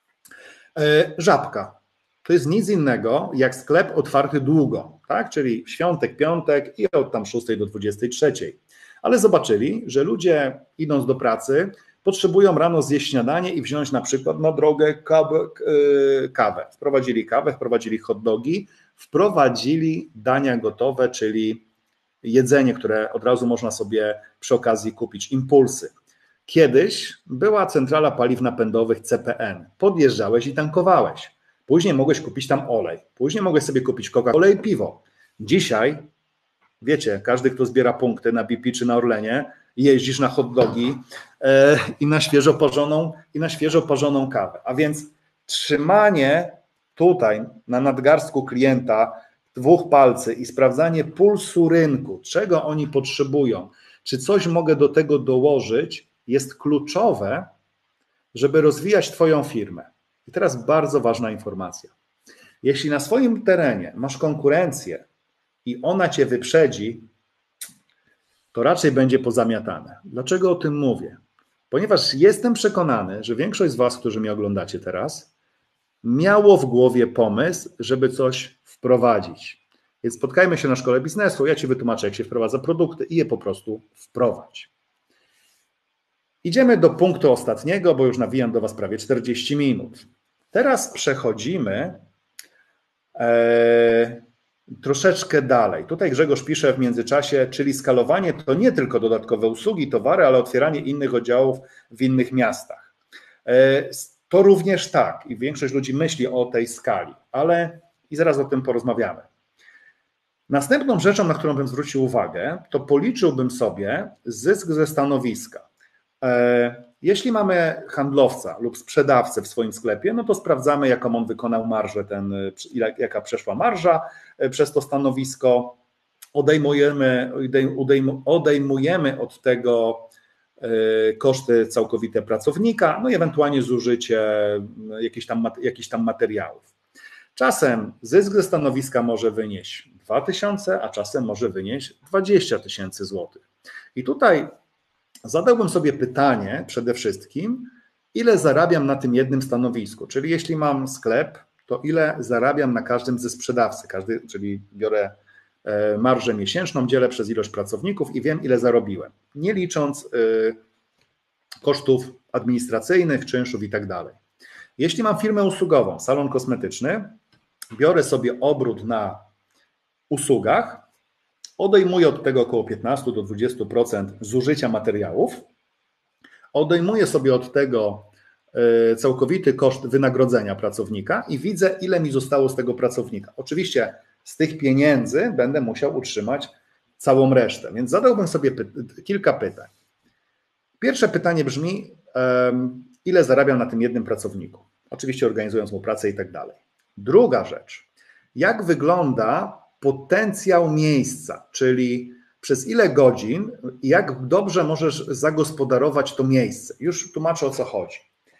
Żabka. To jest nic innego jak sklep otwarty długo, tak? Czyli świątek, piątek i od tam szóstej do dwudziestej trzeciej. Ale zobaczyli, że ludzie idąc do pracy potrzebują rano zjeść śniadanie i wziąć na przykład na drogę kawę. kawę. Wprowadzili kawę, wprowadzili hot dogi, wprowadzili dania gotowe, czyli jedzenie, które od razu można sobie przy okazji kupić, impulsy. Kiedyś była centrala paliw napędowych C P N. Podjeżdżałeś i tankowałeś. Później mogłeś kupić tam olej. Później mogłeś sobie kupić Coca-Colę i piwo. Dzisiaj, wiecie, każdy, kto zbiera punkty na B P czy na Orlenie, jeździsz na hot dogi e, i na świeżo parzoną, i na świeżo parzoną kawę. A więc trzymanie tutaj na nadgarstku klienta dwóch palcy i sprawdzanie pulsu rynku, czego oni potrzebują, czy coś mogę do tego dołożyć, jest kluczowe, żeby rozwijać Twoją firmę. I teraz bardzo ważna informacja. Jeśli na swoim terenie masz konkurencję i ona cię wyprzedzi, to raczej będzie pozamiatane. Dlaczego o tym mówię? Ponieważ jestem przekonany, że większość z was, którzy mnie oglądacie teraz, miało w głowie pomysł, żeby coś wprowadzić. Więc spotkajmy się na szkole biznesu, ja ci wytłumaczę, jak się wprowadza produkty i je po prostu wprowadź. Idziemy do punktu ostatniego, bo już nawijam do was prawie czterdzieści minut. Teraz przechodzimy e, troszeczkę dalej. Tutaj Grzegorz pisze w międzyczasie, czyli skalowanie to nie tylko dodatkowe usługi, towary, ale otwieranie innych oddziałów w innych miastach. E, to również tak i większość ludzi myśli o tej skali, ale i zaraz o tym porozmawiamy. Następną rzeczą, na którą bym zwrócił uwagę, to policzyłbym sobie zysk ze stanowiska. Jeśli mamy handlowca lub sprzedawcę w swoim sklepie, no to sprawdzamy, jaką on wykonał marżę, ten, jaka przeszła marża przez to stanowisko. Odejmujemy, odejmujemy od tego koszty całkowite pracownika, no i ewentualnie zużycie jakichś tam, jakichś tam materiałów. Czasem zysk ze stanowiska może wynieść dwa tysiące, a czasem może wynieść dwadzieścia tysięcy złotych. I tutaj zadałbym sobie pytanie przede wszystkim, ile zarabiam na tym jednym stanowisku, czyli jeśli mam sklep, to ile zarabiam na każdym ze sprzedawcy, każdy, czyli biorę marżę miesięczną, dzielę przez ilość pracowników i wiem, ile zarobiłem, nie licząc kosztów administracyjnych, czynszów i tak dalej. Jeśli mam firmę usługową, salon kosmetyczny, biorę sobie obrót na usługach, odejmuję od tego około piętnaście do dwudziestu procent zużycia materiałów, odejmuję sobie od tego całkowity koszt wynagrodzenia pracownika i widzę, ile mi zostało z tego pracownika. Oczywiście z tych pieniędzy będę musiał utrzymać całą resztę, więc zadałbym sobie py- kilka pytań. Pierwsze pytanie brzmi, ile zarabiam na tym jednym pracowniku? Oczywiście organizując mu pracę i tak dalej. Druga rzecz, jak wygląda potencjał miejsca, czyli przez ile godzin, jak dobrze możesz zagospodarować to miejsce. Już tłumaczę, o co chodzi.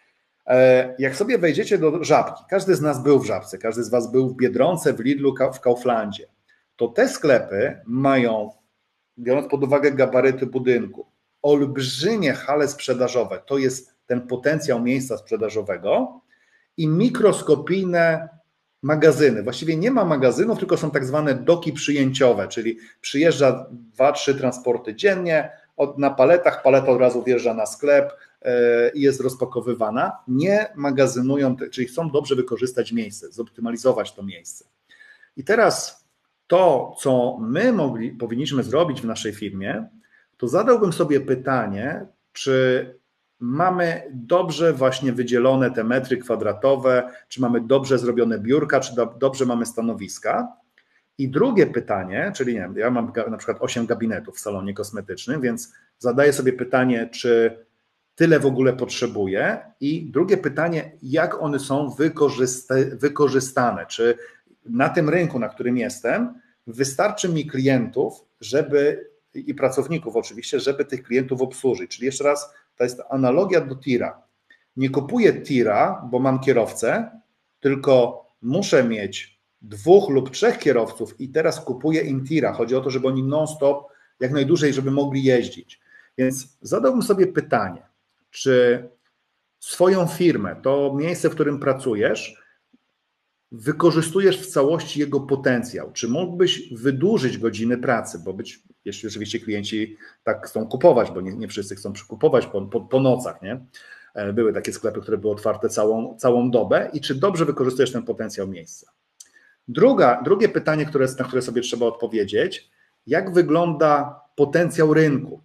Jak sobie wejdziecie do Żabki, każdy z nas był w Żabce, każdy z was był w Biedronce, w Lidlu, w Kauflandzie, to te sklepy mają, biorąc pod uwagę gabaryty budynku, olbrzymie hale sprzedażowe, to jest ten potencjał miejsca sprzedażowego i mikroskopijne magazyny. Właściwie nie ma magazynów, tylko są tak zwane doki przyjęciowe, czyli przyjeżdża dwa, trzy transporty dziennie, od, na paletach, paleta od razu wjeżdża na sklep i jest rozpakowywana. Nie magazynują, czyli chcą dobrze wykorzystać miejsce, zoptymalizować to miejsce. I teraz to, co my mogli, powinniśmy zrobić w naszej firmie, to zadałbym sobie pytanie, czy mamy dobrze właśnie wydzielone te metry kwadratowe, czy mamy dobrze zrobione biurka, czy do, dobrze mamy stanowiska. I drugie pytanie, czyli nie wiem, ja mam na przykład osiem gabinetów w salonie kosmetycznym, więc zadaję sobie pytanie, czy tyle w ogóle potrzebuję. I drugie pytanie, jak one są wykorzysta, wykorzystane, czy na tym rynku, na którym jestem, wystarczy mi klientów, żeby i pracowników oczywiście, żeby tych klientów obsłużyć. Czyli jeszcze raz, to jest analogia do tira. Nie kupuję tira, bo mam kierowcę, tylko muszę mieć dwóch lub trzech kierowców i teraz kupuję im tira. Chodzi o to, żeby oni non-stop, jak najdłużej, żeby mogli jeździć. Więc zadałbym sobie pytanie, czy swoją firmę, to miejsce, w którym pracujesz, wykorzystujesz w całości jego potencjał? Czy mógłbyś wydłużyć godziny pracy, bo być, jeśli oczywiście klienci tak chcą kupować, bo nie, nie wszyscy chcą kupować po, po, po nocach, nie? Były takie sklepy, które były otwarte całą, całą dobę i czy dobrze wykorzystujesz ten potencjał miejsca? Druga, drugie pytanie, które, na które sobie trzeba odpowiedzieć, jak wygląda potencjał rynku?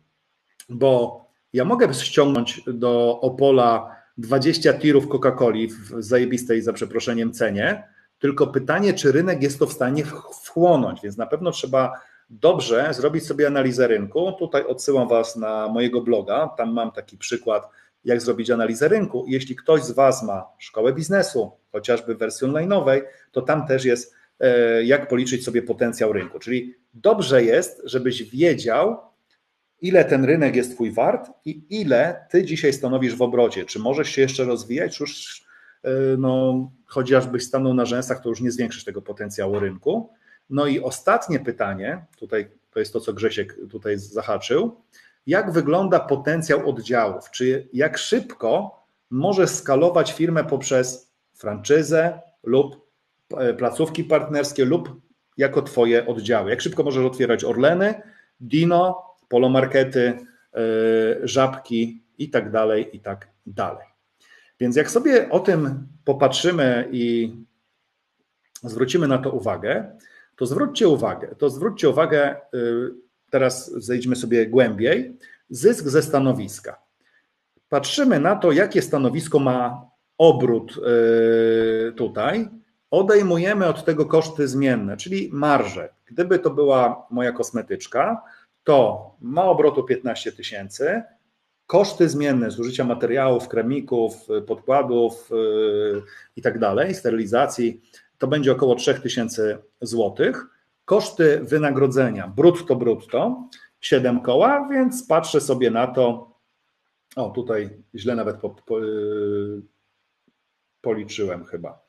Bo ja mogę ściągnąć do Opola dwadzieścia tirów Coca-Coli w zajebistej, za przeproszeniem, cenie, tylko pytanie, czy rynek jest to w stanie wchłonąć, więc na pewno trzeba dobrze zrobić sobie analizę rynku. Tutaj odsyłam was na mojego bloga, tam mam taki przykład, jak zrobić analizę rynku. Jeśli ktoś z was ma szkołę biznesu, chociażby w wersji online'owej, to tam też jest, jak policzyć sobie potencjał rynku, czyli dobrze jest, żebyś wiedział, ile ten rynek jest twój wart i ile ty dzisiaj stanowisz w obrocie. Czy możesz się jeszcze rozwijać, czy już no chociażbyś stanął na rzęsach, to już nie zwiększysz tego potencjału rynku. No i ostatnie pytanie, tutaj to jest to, co Grzesiek tutaj zahaczył, jak wygląda potencjał oddziałów? Czy jak szybko możesz skalować firmę poprzez franczyzę lub placówki partnerskie lub jako twoje oddziały? Jak szybko możesz otwierać Orleny, Dino, Polomarkety, Żabki i tak dalej, i tak dalej. Więc jak sobie o tym popatrzymy i zwrócimy na to uwagę, to zwróćcie uwagę, to zwróćcie uwagę, teraz zejdźmy sobie głębiej, zysk ze stanowiska. Patrzymy na to, jakie stanowisko ma obrót tutaj, odejmujemy od tego koszty zmienne, czyli marżę. Gdyby to była moja kosmetyczka, to ma obrotu piętnaście tysięcy, koszty zmienne zużycia materiałów, kremików, podkładów i tak dalej, sterylizacji, to będzie około trzy tysiące złotych. Koszty wynagrodzenia brutto brutto siedem koła, więc patrzę sobie na to, o tutaj źle nawet po, po, policzyłem chyba.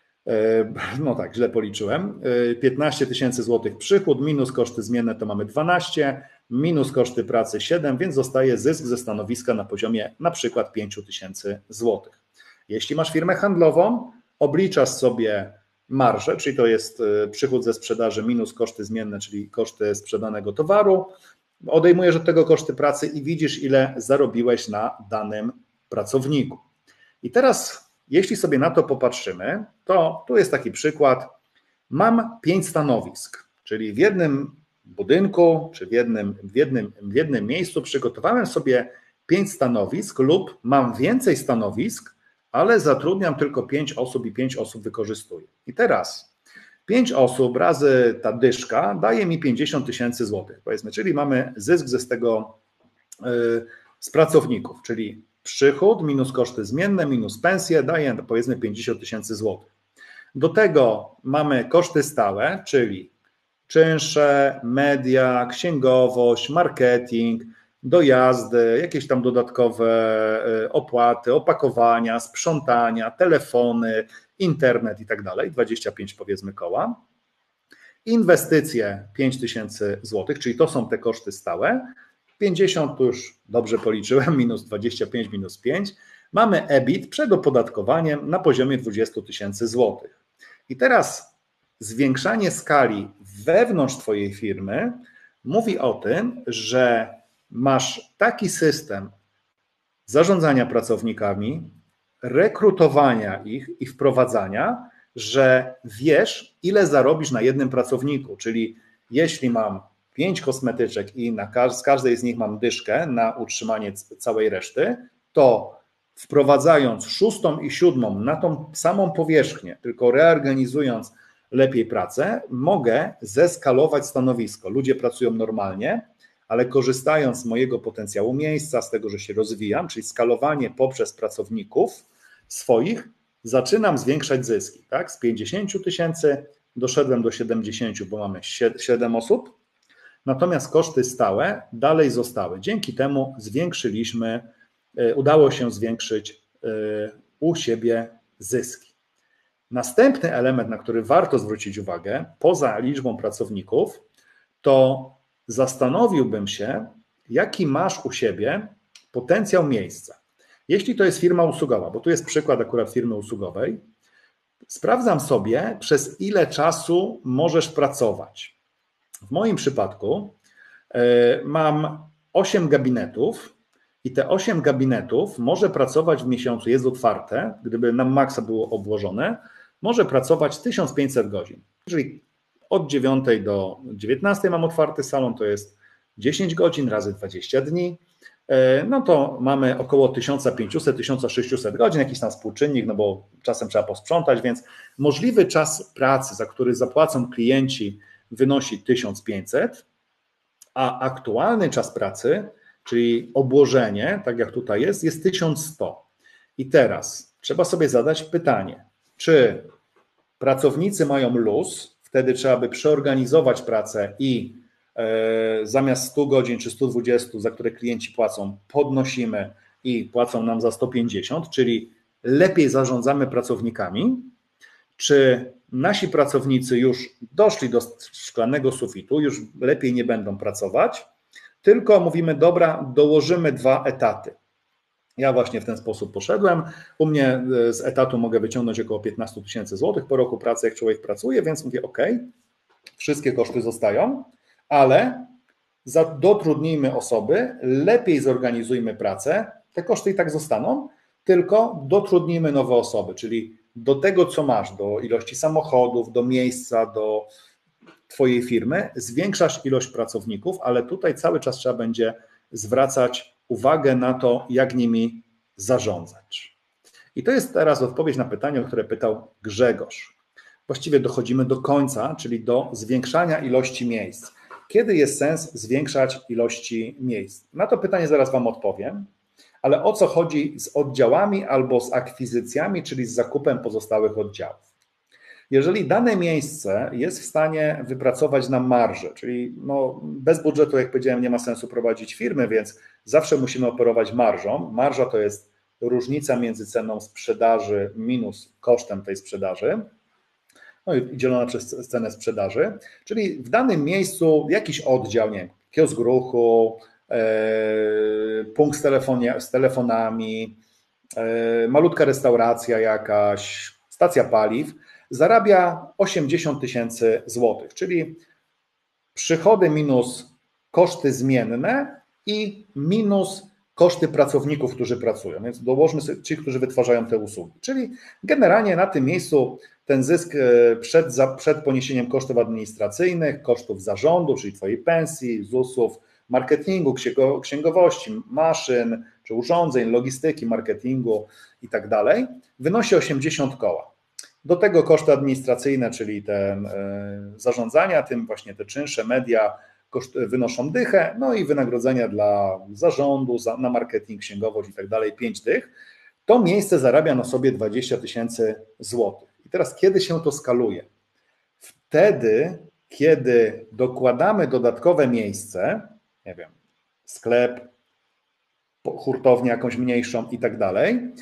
No tak, źle policzyłem. piętnaście tysięcy złotych przychód, minus koszty zmienne to mamy dwanaście, minus koszty pracy siedem, więc zostaje zysk ze stanowiska na poziomie na przykład pięć tysięcy złotych. Jeśli masz firmę handlową, obliczasz sobie marżę, czyli to jest przychód ze sprzedaży minus koszty zmienne, czyli koszty sprzedanego towaru, odejmujesz od tego koszty pracy i widzisz, ile zarobiłeś na danym pracowniku. I teraz jeśli sobie na to popatrzymy, to tu jest taki przykład. Mam pięć stanowisk, czyli w jednym budynku czy w jednym, w jednym, w jednym miejscu przygotowałem sobie pięć stanowisk lub mam więcej stanowisk, ale zatrudniam tylko pięć osób i pięć osób wykorzystuję. I teraz pięć osób razy ta dyszka daje mi pięćdziesiąt tysięcy złotych, powiedzmy, czyli mamy zysk ze z tego yy, z pracowników, czyli przychód minus koszty zmienne minus pensje daje powiedzmy pięćdziesiąt tysięcy złotych. Do tego mamy koszty stałe, czyli czynsze, media, księgowość, marketing, dojazdy, jakieś tam dodatkowe opłaty, opakowania, sprzątania, telefony, internet i tak dalej, dwadzieścia pięć powiedzmy koła. Inwestycje pięć tysięcy złotych, czyli to są te koszty stałe. pięćdziesiąt to już dobrze policzyłem, minus dwadzieścia pięć, minus pięć. Mamy E B I T przed opodatkowaniem na poziomie dwadzieścia tysięcy złotych. I teraz zwiększanie skali wewnątrz twojej firmy mówi o tym, że masz taki system zarządzania pracownikami, rekrutowania ich i wprowadzania, że wiesz, ile zarobisz na jednym pracowniku, czyli jeśli mam pięć kosmetyczek i na ka- z każdej z nich mam dyszkę na utrzymanie c- całej reszty, to wprowadzając szóstą i siódmą na tą samą powierzchnię, tylko reorganizując lepiej pracę, mogę zeskalować stanowisko. Ludzie pracują normalnie, ale korzystając z mojego potencjału miejsca, z tego, że się rozwijam, czyli skalowanie poprzez pracowników swoich, zaczynam zwiększać zyski. Tak? Z pięćdziesięciu tysięcy doszedłem do siedemdziesięciu, bo mamy siedem osób, natomiast koszty stałe dalej zostały. Dzięki temu zwiększyliśmy, udało się zwiększyć u siebie zyski. Następny element, na który warto zwrócić uwagę, poza liczbą pracowników, to zastanowiłbym się, jaki masz u siebie potencjał miejsca. Jeśli to jest firma usługowa, bo tu jest przykład akurat firmy usługowej, sprawdzam sobie, przez ile czasu możesz pracować. W moim przypadku mam osiem gabinetów i te osiem gabinetów może pracować w miesiącu, jest otwarte, gdyby na maksa było obłożone, może pracować tysiąc pięćset godzin. Czyli od dziewiątej do dziewiętnastej mam otwarty salon, to jest dziesięć godzin razy dwadzieścia dni, no to mamy około tysiąc pięćset do tysiąc sześciuset godzin, jakiś tam współczynnik, no bo czasem trzeba posprzątać, więc możliwy czas pracy, za który zapłacą klienci, wynosi tysiąc pięćset, a aktualny czas pracy, czyli obłożenie, tak jak tutaj jest, jest tysiąc sto. I teraz trzeba sobie zadać pytanie, czy pracownicy mają luz, wtedy trzeba by przeorganizować pracę i e, zamiast stu godzin czy stu dwudziestu, za które klienci płacą, podnosimy i płacą nam za sto pięćdziesiąt, czyli lepiej zarządzamy pracownikami, czy nasi pracownicy już doszli do szklanego sufitu, już lepiej nie będą pracować, tylko mówimy, dobra, dołożymy dwa etaty. Ja właśnie w ten sposób poszedłem. U mnie z etatu mogę wyciągnąć około piętnaście tysięcy złotych po roku pracy, jak człowiek pracuje, więc mówię, ok, wszystkie koszty zostają, ale dotrudnijmy osoby, lepiej zorganizujmy pracę, te koszty i tak zostaną, tylko dotrudnijmy nowe osoby, czyli do tego, co masz, do ilości samochodów, do miejsca, do twojej firmy, zwiększasz ilość pracowników, ale tutaj cały czas trzeba będzie zwracać uwagę na to, jak nimi zarządzać. I to jest teraz odpowiedź na pytanie, o które pytał Grzegorz. Właściwie dochodzimy do końca, czyli do zwiększania ilości miejsc. Kiedy jest sens zwiększać ilości miejsc? Na to pytanie zaraz Wam odpowiem, ale o co chodzi z oddziałami albo z akwizycjami, czyli z zakupem pozostałych oddziałów? Jeżeli dane miejsce jest w stanie wypracować nam marżę, czyli no bez budżetu, jak powiedziałem, nie ma sensu prowadzić firmy, więc zawsze musimy operować marżą. Marża to jest różnica między ceną sprzedaży minus kosztem tej sprzedaży, no i dzielona przez cenę sprzedaży, czyli w danym miejscu jakiś oddział, nie wiem, kiosk ruchu, e, punkt z, telefonie, z telefonami, e, malutka restauracja jakaś, stacja paliw, zarabia osiemdziesiąt tysięcy złotych, czyli przychody minus koszty zmienne i minus koszty pracowników, którzy pracują. Więc dołożmy sobie ci, którzy wytwarzają te usługi. Czyli generalnie na tym miejscu ten zysk przed, przed poniesieniem kosztów administracyjnych, kosztów zarządu, czyli twojej pensji, zusów, marketingu, księgowości, maszyn czy urządzeń, logistyki, marketingu i tak dalej, wynosi osiemdziesiąt koła. Do tego koszty administracyjne, czyli te zarządzania, tym właśnie te czynsze, media wynoszą dychę, no i wynagrodzenia dla zarządu, na marketing, księgowość i tak dalej, pięć dych. To miejsce zarabia na sobie dwadzieścia tysięcy złotych. I teraz kiedy się to skaluje? Wtedy, kiedy dokładamy dodatkowe miejsce, nie wiem, sklep, hurtownię jakąś mniejszą i tak dalej,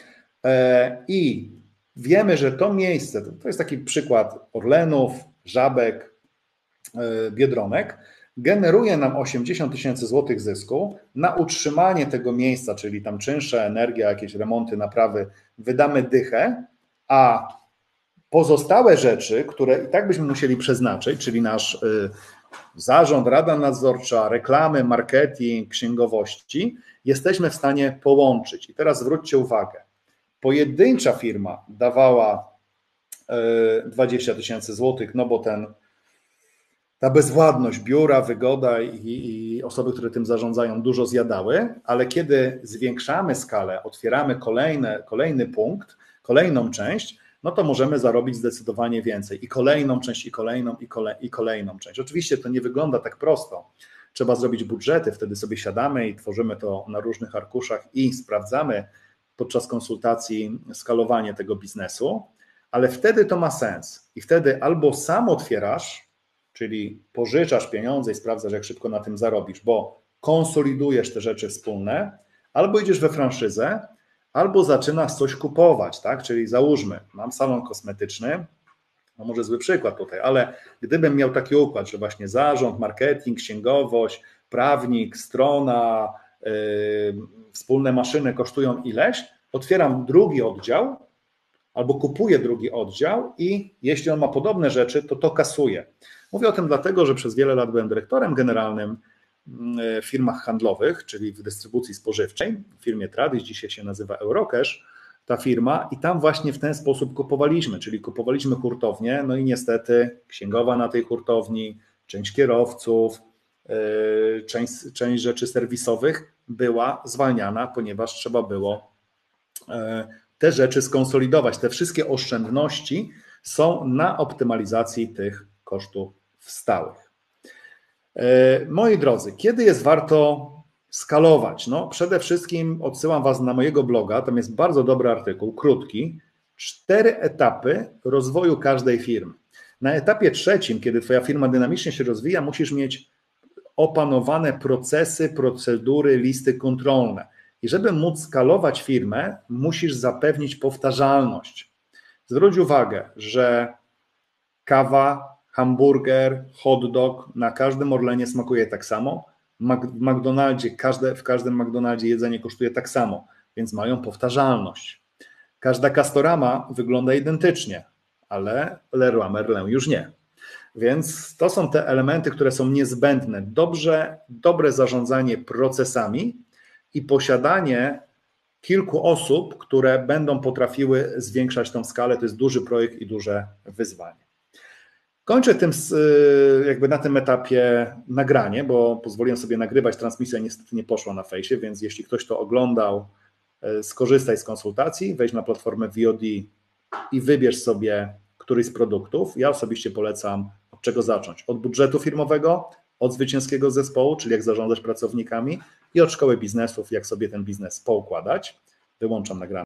i wiemy, że to miejsce, to jest taki przykład Orlenów, Żabek, Biedronek, generuje nam osiemdziesiąt tysięcy złotych zysku, na utrzymanie tego miejsca, czyli tam czynsze, energia, jakieś remonty, naprawy, wydamy dychę, a pozostałe rzeczy, które i tak byśmy musieli przeznaczyć, czyli nasz zarząd, rada nadzorcza, reklamy, marketing, księgowości, jesteśmy w stanie połączyć. I teraz zwróćcie uwagę, pojedyncza firma dawała dwadzieścia tysięcy złotych, no bo ten ta bezwładność biura, wygoda i, i osoby, które tym zarządzają, dużo zjadały, ale kiedy zwiększamy skalę, otwieramy kolejne, kolejny punkt, kolejną część, no to możemy zarobić zdecydowanie więcej. I kolejną część, i kolejną, i, kolej, i kolejną część. Oczywiście to nie wygląda tak prosto. Trzeba zrobić budżety, wtedy sobie siadamy i tworzymy to na różnych arkuszach i sprawdzamy podczas konsultacji skalowanie tego biznesu, ale wtedy to ma sens. I wtedy albo sam otwierasz, czyli pożyczasz pieniądze i sprawdzasz, jak szybko na tym zarobisz, bo konsolidujesz te rzeczy wspólne, albo idziesz we franszyzę, albo zaczynasz coś kupować, tak? Czyli załóżmy, mam salon kosmetyczny, no może zły przykład tutaj, ale gdybym miał taki układ, że właśnie zarząd, marketing, księgowość, prawnik, strona, yy, wspólne maszyny kosztują ileś, otwieram drugi oddział, albo kupuję drugi oddział i jeśli on ma podobne rzeczy, to to kasuję. Mówię o tym dlatego, że przez wiele lat byłem dyrektorem generalnym w firmach handlowych, czyli w dystrybucji spożywczej, w firmie Tradis, dzisiaj się nazywa Eurocash, ta firma, i tam właśnie w ten sposób kupowaliśmy, czyli kupowaliśmy hurtownię, no i niestety księgowa na tej hurtowni, część kierowców, część, część rzeczy serwisowych była zwalniana, ponieważ trzeba było te rzeczy skonsolidować. Te wszystkie oszczędności są na optymalizacji tych kosztów stałych. Moi drodzy, kiedy jest warto skalować? No, przede wszystkim odsyłam Was na mojego bloga, tam jest bardzo dobry artykuł, krótki, cztery etapy rozwoju każdej firmy. Na etapie trzecim, kiedy Twoja firma dynamicznie się rozwija, musisz mieć opanowane procesy, procedury, listy kontrolne. I żeby móc skalować firmę, musisz zapewnić powtarzalność. Zwróć uwagę, że kawa, hamburger, hot dog na każdym Orlenie smakuje tak samo. W McDonaldzie, każde, w każdym McDonaldzie jedzenie kosztuje tak samo, więc mają powtarzalność. Każda Castorama wygląda identycznie, ale Leroy Merlin już nie. Więc to są te elementy, które są niezbędne. Dobrze, dobre zarządzanie procesami i posiadanie kilku osób, które będą potrafiły zwiększać tą skalę. To jest duży projekt i duże wyzwanie. Kończę tym, jakby na tym etapie nagranie, bo pozwoliłem sobie nagrywać, transmisja niestety nie poszła na fejsie, więc jeśli ktoś to oglądał, skorzystaj z konsultacji, wejdź na platformę V O D i wybierz sobie któryś z produktów. Ja osobiście polecam, od czego zacząć. Od budżetu firmowego, od zwycięskiego zespołu, czyli jak zarządzać pracownikami, i od szkoły biznesów, jak sobie ten biznes poukładać. Wyłączam nagranie.